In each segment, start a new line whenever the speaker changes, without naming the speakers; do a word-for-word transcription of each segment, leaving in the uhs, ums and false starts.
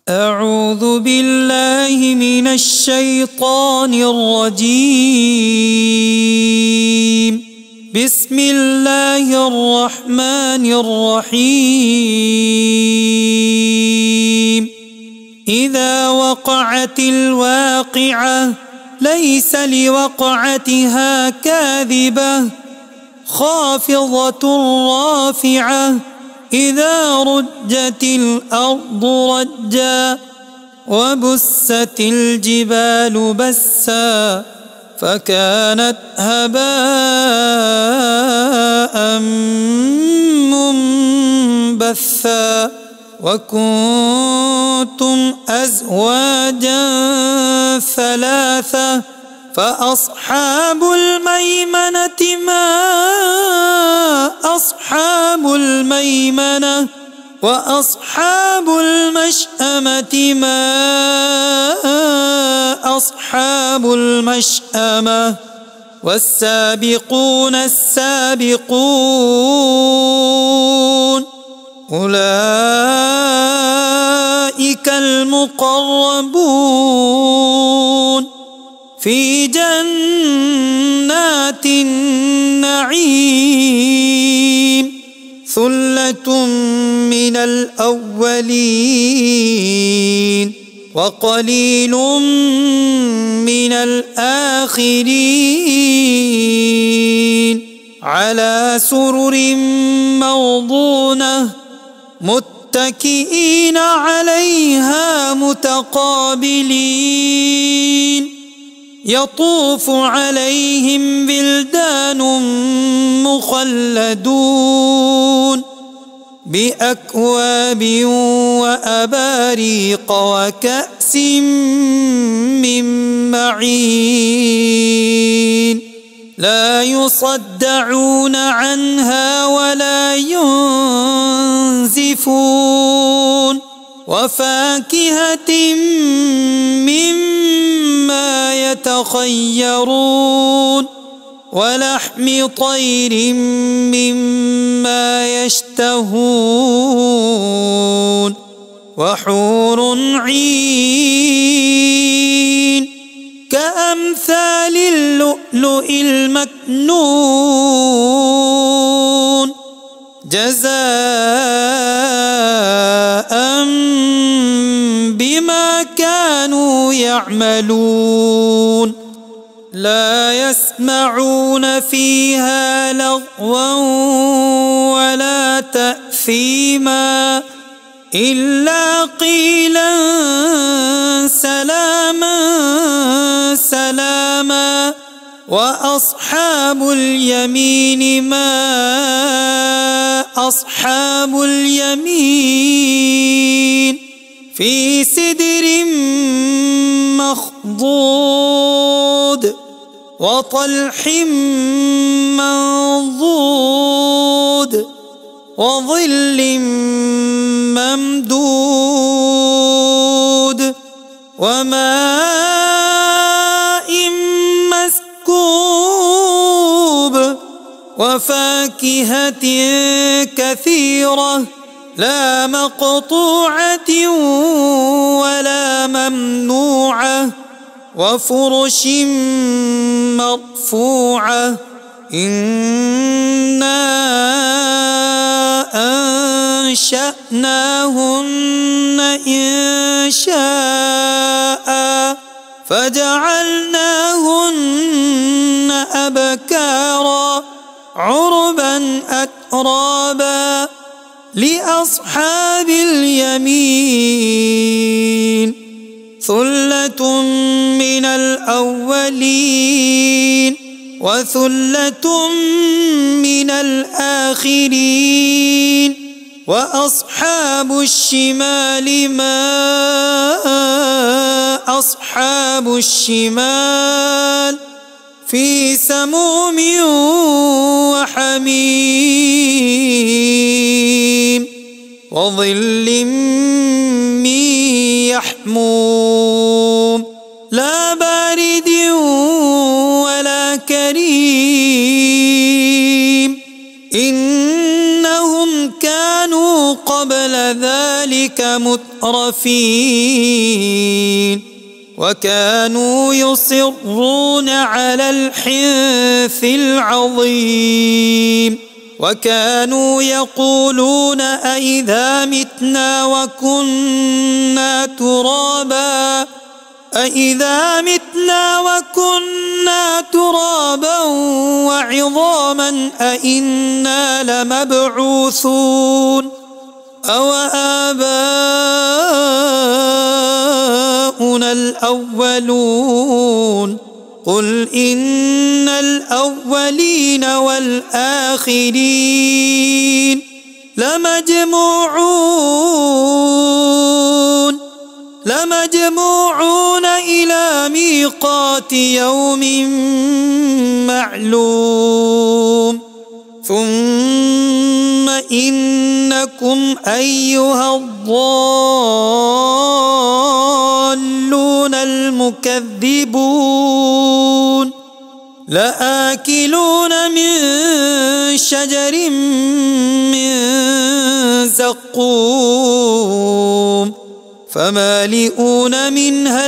أعوذ بالله من الشيطان الرجيم. بسم الله الرحمن الرحيم. إذا وقعت الواقعة ليس لوقعتها كاذبة خافضة رافعة إذا رجت الأرض رجا وبست الجبال بسا فكانت هباء منبثا وكنتم أزواجا ثلاثة فأصحاب الميمنة ما أصحاب الميمنة وأصحاب المشأمة ما أصحاب المشأمة والسابقون السابقون أولئك المقربون في جنات النعيم ثلة من الأولين وقليل من الآخرين على سرر موضونة متكئين عليها متقابلين يطوف عليهم بلدان مخلدون بأكواب وأباريق وكأس من معين لا يصدعون عنها ولا ينزفون وفاكهة مما يتخيرون ولحم طير مما يشتهون وحور عين كأمثال اللؤلؤ المكنون جزاء بما كانوا يعملون لا يسمعون فيها لغوا ولا تأثيما إلا قيلا سلاما سلاما وأصحاب اليمين ما أصحاب اليمين في سدر مخضود وطلح منضود وظل ممدود وماء مسكوب وفاكهة كثيرة لا مقطوعة ولا ممنوعة وفرش مرفوعة إنا أنشأناهن إنشاء فجعلناهن أبكارا عربا أترابا لأصحاب اليمين ثلة من الأولين وثلة من الآخرين وأصحاب الشمال ما أصحاب الشمال في سموم وحميم وظل من يحموم لا بارد ولا كريم إنهم كانوا قبل ذلك أولئك مترفين وكانوا يصرون على الحنث العظيم وكانوا يقولون أئذا متنا وكنا ترابا أئذا متنا وكنا ترابا وعظاما أئنا لمبعوثون أو آباؤنا الأولون قل إن الأولين والآخرين لمجموعون لمجموعون إلى ميقات يوم معلوم ثم إنكم أيها الضالون المكذبون لآكلون من شجر من زقوم فمالئون منها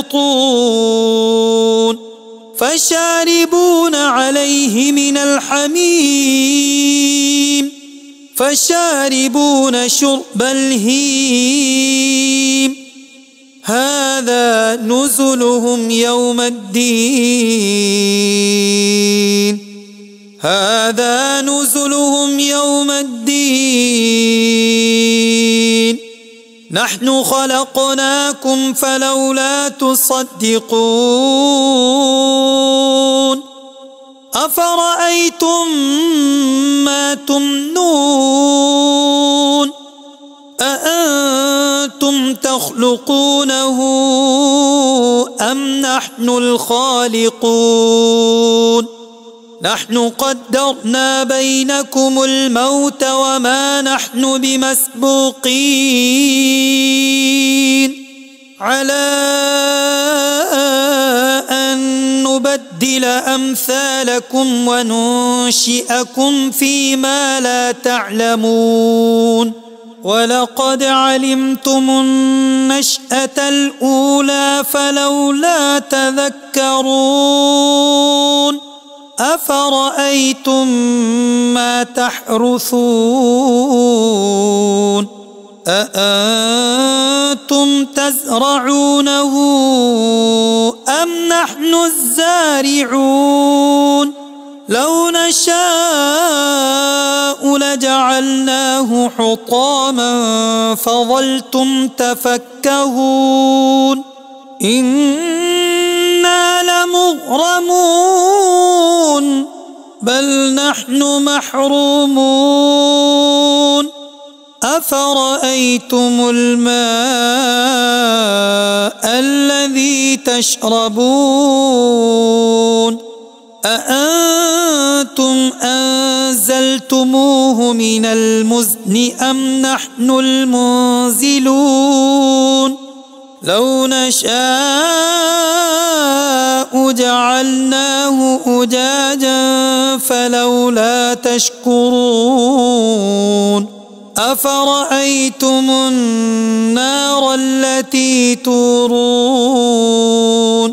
البطون فشاربون عليه من الحميم فشاربون شرب الهيم هذا نزلهم يوم الدين هذا نزلهم يوم الدين نحن خلقناكم فلولا تصدقون أفرأيتم ما تمنون أأنتم تخلقونه أم نحن الخالقون نحن قدرنا بينكم الموت وما نحن بمسبوقين على أن نبدل أمثالكم وننشئكم فيما لا تعلمون ولقد علمتم النشأة الأولى فلولا تذكرون أفرأيتم ما تحرثون أأنتم تزرعونه أم نحن الزارعون لو نشاء لجعلناه حطاما فظلتم تفكهون إنا لمغرمون بل نحن محرومون أفرأيتم الماء الذي تشربون أأنتم أنزلتموه من المزن أم نحن المنزلون لو نشاء جعلناه أجاجا فلولا تشكرون أفرأيتم النار التي تورون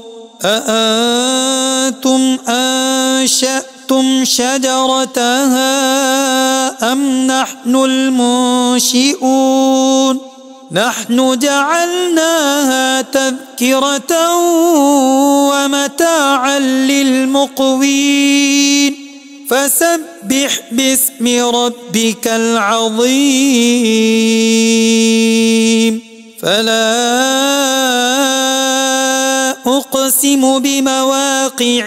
أأنتم أنشأتم شجرتها أم نحن المنشئون نحن جعلناها تذكرة ومتاعا للمقوين فسبح باسم ربك العظيم فلا أقسم بمواقع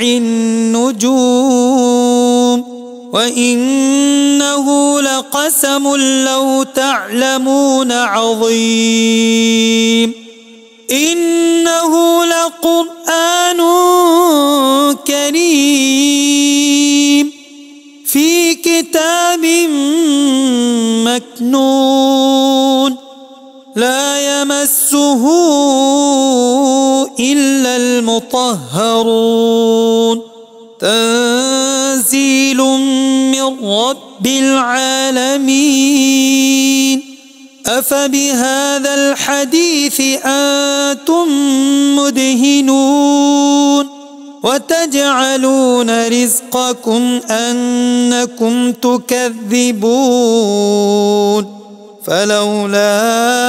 النجوم وإنه لقسم لو تعلمون عظيم إنه لقرآن كريم في كتاب مكنون لا يمسه إلا المطهرون تنزيل من رب العالمين أفبهذا الحديث أنتم مدهنون وتجعلون رزقكم أنكم تكذبون فلولا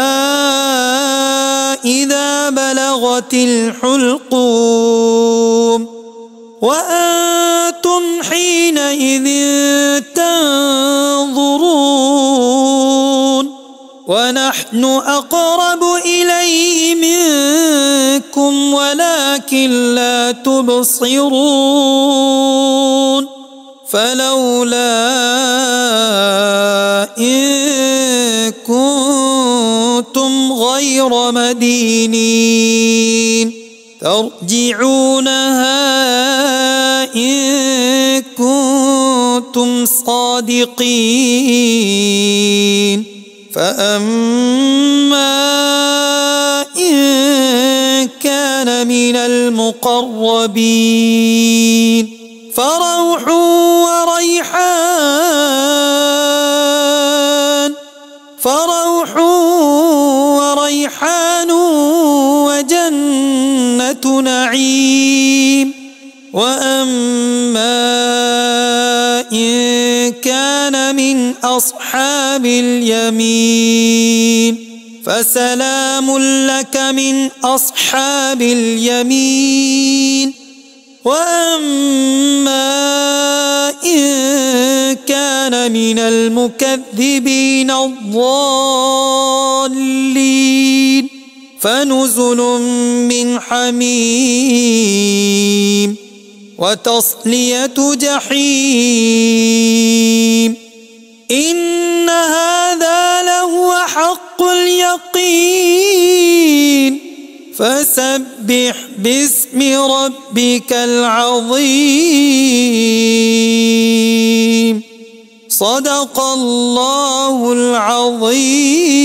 إذا بلغت الحلقوم وأنتم حينئذ تنظرون ونحن أقرب إليه منكم ولكن لا تبصرون فلولا إن كنتم غير مدينين ترجعونها إن كنتم صادقين فأما إن كان من المقربين فروح وريحان فروح وريحان وجنة نعيم وأما إن كان من أصحاب اليمين فسلام لك من أصحاب اليمين وأما إن كان من المكذبين الضالين فنزل من حميم وتصلية جحيم إن هذا لهو حق اليقين فسبح باسم ربك العظيم صدق الله العظيم.